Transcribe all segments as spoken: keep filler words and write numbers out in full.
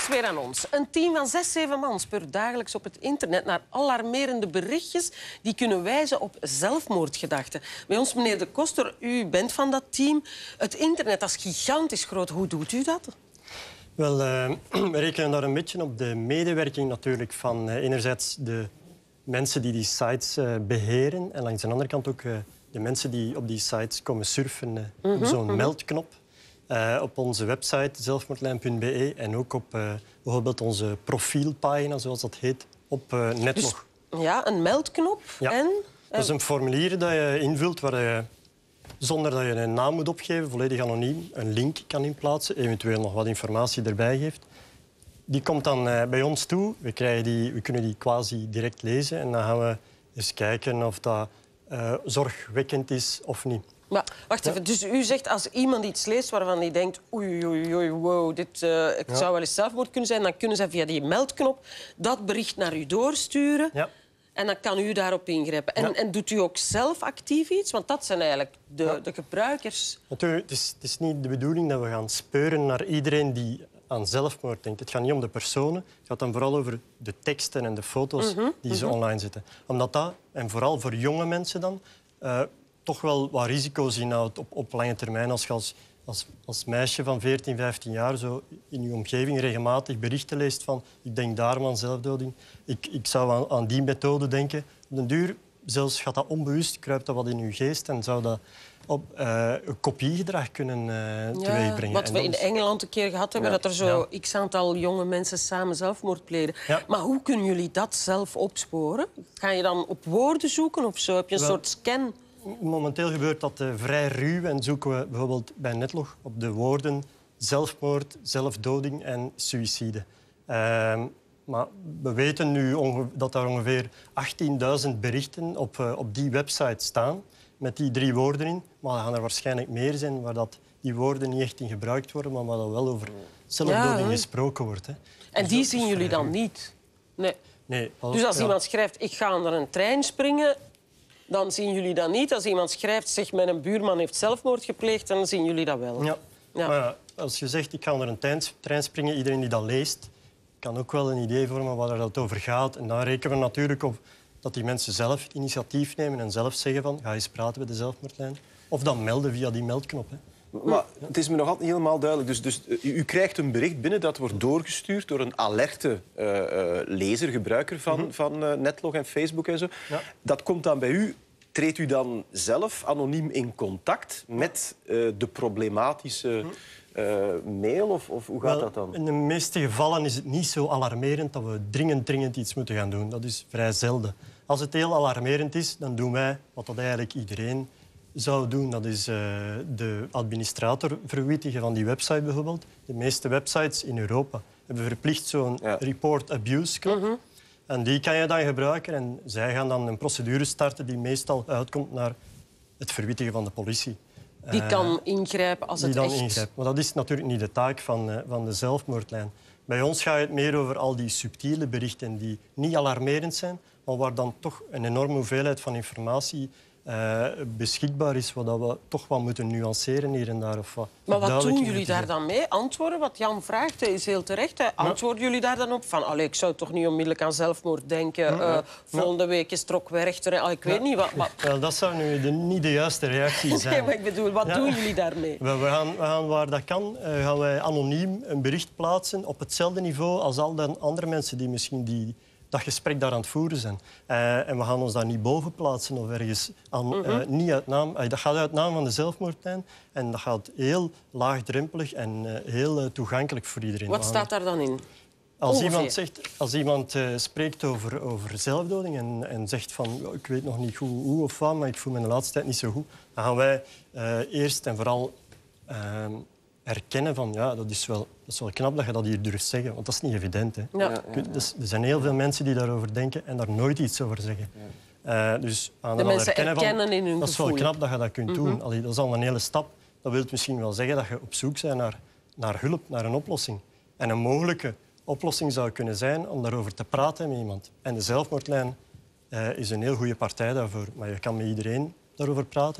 is weer aan ons. Een team van zes, zeven man speurt dagelijks op het internet naar alarmerende berichtjes die kunnen wijzen op zelfmoordgedachten. Bij ons, meneer De Koster, u bent van dat team. Het internet, dat is gigantisch groot. Hoe doet u dat? Wel, uh, we rekenen daar een beetje op de medewerking natuurlijk van uh, enerzijds de mensen die die sites uh, beheren en langs de andere kant ook uh, de mensen die op die sites komen surfen uh, mm-hmm, op zo'n mm-hmm. meldknop. Uh, op onze website zelfmoordlijn punt be en ook op uh, bijvoorbeeld onze profielpagina, zoals dat heet, op uh, Netlog. Dus, ja, een meldknop. Ja. En? Dat is een formulier dat je invult waar je, zonder dat je een naam moet opgeven, volledig anoniem, een link kan inplaatsen, eventueel nog wat informatie erbij geeft. Die komt dan uh, bij ons toe. We, krijgen die, we kunnen die quasi direct lezen en dan gaan we eens kijken of dat uh, zorgwekkend is of niet. Maar wacht even, dus u zegt als iemand iets leest waarvan hij denkt oei, oei, oei, wow, dit uh, het ja. zou wel eens zelfmoord kunnen zijn, dan kunnen ze via die meldknop dat bericht naar u doorsturen. Ja. En dan kan u daarop ingrijpen. En, ja. en doet u ook zelf actief iets? Want dat zijn eigenlijk de, ja. de gebruikers. Natuurlijk, het is, het is niet de bedoeling dat we gaan speuren naar iedereen die aan zelfmoord denkt. Het gaat niet om de personen. Het gaat dan vooral over de teksten en de foto's mm-hmm. die ze mm-hmm. online zetten. Omdat dat, en vooral voor jonge mensen dan, uh, toch wel wat risico's inhoudt op, op lange termijn. Als je als, als, als meisje van veertien, vijftien jaar zo in je omgeving regelmatig berichten leest van ik denk daarom aan zelfdoding. Ik, ik zou aan, aan die methode denken. Op den duur, zelfs gaat dat onbewust, kruipt dat wat in je geest en zou dat op uh, een kopiegedrag kunnen uh, teweegbrengen. Ja, wat we in is... Engeland een keer gehad hebben, ja. dat er zo ja. x-aantal jonge mensen samen zelfmoord plegen. Ja. Maar hoe kunnen jullie dat zelf opsporen? Ga je dan op woorden zoeken of zo? Heb je een Wel... soort scan? Momenteel gebeurt dat uh, vrij ruw en zoeken we bijvoorbeeld bij Netlog op de woorden zelfmoord, zelfdoding en suïcide. Uh, maar we weten nu dat er ongeveer achttienduizend berichten op, uh, op die website staan met die drie woorden in. Maar er gaan er waarschijnlijk meer zijn waar dat die woorden niet echt in gebruikt worden, maar waar er wel over zelfdoding ja, gesproken wordt. Hè. En dus die zien jullie dan niet? Nee. nee als, dus als ja. iemand schrijft, ik ga naar een trein springen, dan zien jullie dat niet. Als iemand schrijft, zeg, mijn buurman heeft zelfmoord gepleegd, dan zien jullie dat wel. Ja. Ja. Maar als je zegt, ik ga naar een trein springen, iedereen die dat leest, kan ook wel een idee vormen waar het over gaat. En dan rekenen we natuurlijk op dat die mensen zelf het initiatief nemen en zelf zeggen van, ga eens praten bij de zelfmoordlijn. Of dan melden via die meldknop. Hè. Maar het is me nog altijd niet helemaal duidelijk. Dus, dus u, u krijgt een bericht binnen dat wordt doorgestuurd door een alerte uh, uh, lezer, gebruiker van, mm-hmm. van uh, Netlog en Facebook en zo. Ja. Dat komt dan bij u. Treedt u dan zelf anoniem in contact met uh, de problematische uh, mail? Of, of hoe gaat Wel, dat dan? In de meeste gevallen is het niet zo alarmerend dat we dringend, dringend iets moeten gaan doen. Dat is vrij zelden. Als het heel alarmerend is, dan doen wij wat dat eigenlijk iedereen zou doen. Dat is uh, de administrator verwittigen van die website bijvoorbeeld. De meeste websites in Europa hebben verplicht zo'n ja. report abuse knop. Mm-hmm. En die kan je dan gebruiken en zij gaan dan een procedure starten die meestal uitkomt naar het verwittigen van de politie. Die kan ingrijpen als die het dan echt... ingrijpt. Maar dat is natuurlijk niet de taak van, uh, van de zelfmoordlijn. Bij ons gaat het meer over al die subtiele berichten die niet alarmerend zijn, maar waar dan toch een enorme hoeveelheid van informatie uh, beschikbaar is, wat we toch wat moeten nuanceren hier en daar. Of wat maar wat doen jullie daar dan mee? Antwoorden? Wat Jan vraagt is heel terecht. Hè. Antwoorden jullie daar dan op? Van, allee, ik zou toch niet onmiddellijk aan zelfmoord denken. Ja, ja. Uh, volgende ja. week is trok Werchter. Allee, ik weet ja. niet wat... wat... Wel, dat zou nu de, niet de juiste reactie zijn. Nee, maar ik bedoel, wat ja. doen jullie daarmee? We, we, gaan, we gaan, waar dat kan, uh, gaan wij anoniem een bericht plaatsen op hetzelfde niveau als al de andere mensen die misschien die... dat gesprek daar aan het voeren zijn. Uh, en we gaan ons daar niet boven plaatsen of ergens aan, mm-hmm. uh, niet uit naam. Uh, dat gaat uit naam van de zelfmoordlijn en dat gaat heel laagdrempelig en uh, heel uh, toegankelijk voor iedereen. Wat staat daar dan in? Als iemand, zegt, als iemand uh, spreekt over, over zelfdoding en, en zegt van oh, ik weet nog niet hoe, hoe of wat, maar ik voel me de laatste tijd niet zo goed, dan gaan wij uh, eerst en vooral uh, erkennen van ja, dat is, wel, dat is wel knap dat je dat hier durft zeggen, want dat is niet evident. Hè. Ja. Ja, ja. Dus, er zijn heel veel mensen die daarover denken en daar nooit iets over zeggen. Ja. Uh, dus aan de mensen erkennen erkennen van, in hun dat is wel gevoel. knap dat je dat kunt mm-hmm. doen. Allee, dat is al een hele stap. Dat wil misschien wel zeggen dat je op zoek bent naar, naar hulp, naar een oplossing. En een mogelijke oplossing zou kunnen zijn om daarover te praten met iemand. En de zelfmoordlijn uh, is een heel goede partij daarvoor. Maar je kan met iedereen daarover praten.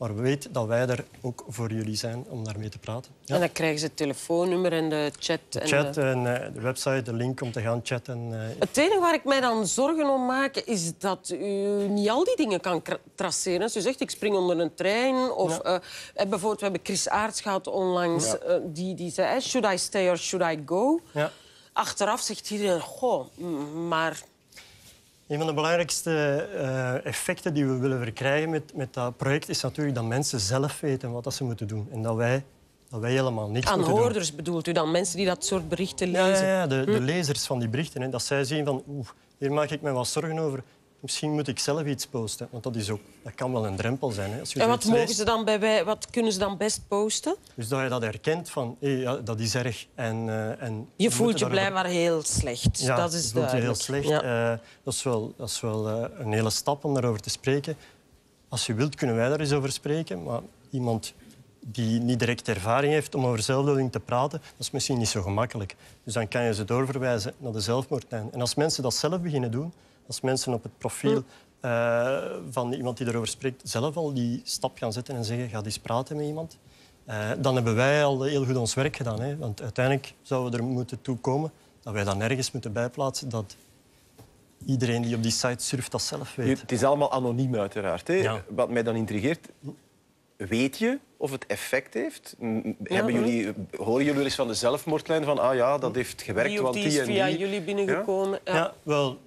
Maar weet dat wij er ook voor jullie zijn om daarmee te praten. Ja. En dan krijgen ze het telefoonummer en de chat. De en chat de... en uh, de website, de link om te gaan chatten. Uh... Het enige waar ik mij dan zorgen om maak, is dat u niet al die dingen kan traceren. Als u zegt, ik spring onder een trein. Of ja. uh, bijvoorbeeld, we hebben Chris Aerts gehad onlangs. Ja. Uh, die, die zei, should I stay or should I go? Ja. Achteraf zegt iedereen, goh, maar... Een van de belangrijkste uh, effecten die we willen verkrijgen met, met dat project is natuurlijk dat mensen zelf weten wat dat ze moeten doen. En dat wij, dat wij helemaal niks moeten doen. Aanhoorders bedoelt u dan? Mensen die dat soort berichten lezen? Ja, ja, ja de, de lezers van die berichten. Hè, dat zij zien van, oeh, hier maak ik me wat zorgen over. Misschien moet ik zelf iets posten. Want dat, is ook, dat kan wel een drempel zijn. Hè. Als je en wat, mogen leest, ze dan bij wij, wat kunnen ze dan best posten? Dus dat je dat herkent van, hey, ja, dat is erg. En, uh, en je voelt je blijkbaar heel slecht. Ja, dat is je voelt je heel slecht. Ja. Uh, dat is wel, dat is wel uh, een hele stap om daarover te spreken. Als je wilt, kunnen wij daar eens over spreken. Maar iemand die niet direct ervaring heeft om over zelfdoding te praten, dat is misschien niet zo gemakkelijk. Dus dan kan je ze doorverwijzen naar de zelfmoordlijn. En als mensen dat zelf beginnen doen, als mensen op het profiel uh, van iemand die erover spreekt zelf al die stap gaan zetten en zeggen, ga eens praten met iemand, uh, dan hebben wij al heel goed ons werk gedaan. Hè? Want uiteindelijk zouden we er moeten toe komen dat wij dan nergens moeten bijplaatsen dat iedereen die op die site surft dat zelf weet. Het is allemaal anoniem uiteraard. Hè? Ja. Wat mij dan intrigeert, weet je of het effect heeft? Ja, Hebben jullie, horen jullie eens van de zelfmoordlijn van ah ja, dat heeft gewerkt, die want die die is en die... via jullie binnengekomen? Ja? Ja. ja, wel,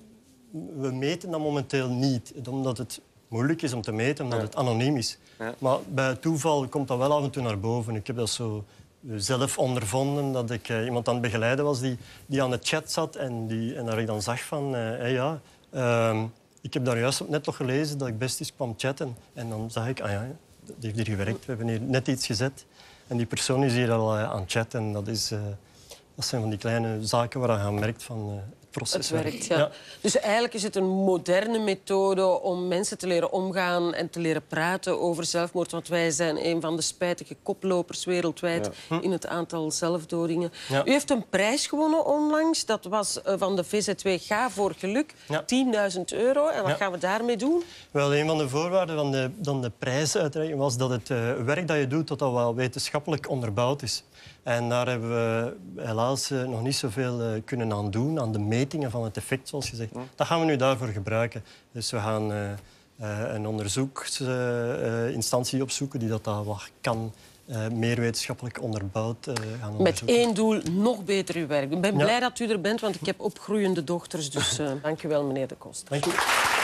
we meten dat momenteel niet, omdat het moeilijk is om te meten, omdat ja. het anoniem is. Ja. Maar bij toeval komt dat wel af en toe naar boven. Ik heb dat zo zelf ondervonden, dat ik uh, iemand aan het begeleiden was die, die aan de chat zat en, die, en dat ik dan zag van, uh, hey, ja, uh, ik heb daar juist op net nog gelezen dat ik best eens kwam chatten. En dan zag ik, ah ja, dat heeft hier gewerkt, we hebben hier net iets gezet. En die persoon is hier al uh, aan het chatten. En dat, is, uh, dat zijn van die kleine zaken waar je merkt van... Uh, Het werkt, ja. ja. Dus eigenlijk is het een moderne methode om mensen te leren omgaan en te leren praten over zelfmoord. Want wij zijn een van de spijtige koplopers wereldwijd ja. in het aantal zelfdodingen. Ja. U heeft een prijs gewonnen onlangs. Dat was van de V Z W Ga voor Geluk. Ja. tienduizend euro. En wat ja. gaan we daarmee doen? Wel, een van de voorwaarden van de, dan de prijsuitreiking was dat het uh, werk dat je doet dat dat wel wetenschappelijk onderbouwd is. En daar hebben we helaas uh, nog niet zoveel uh, kunnen aan doen, aan de metingen van het effect, zoals gezegd. Ja. Dat gaan we nu daarvoor gebruiken. Dus we gaan uh, uh, een onderzoeksinstantie uh, opzoeken die dat, dat wat kan, uh, meer wetenschappelijk onderbouwd uh, gaan onderzoeken. Met één doel, nog beter uw werk. Ik ben ja. blij dat u er bent, want ik heb opgroeiende dochters. Dus uh, dank u wel, meneer De Coster. Dank u.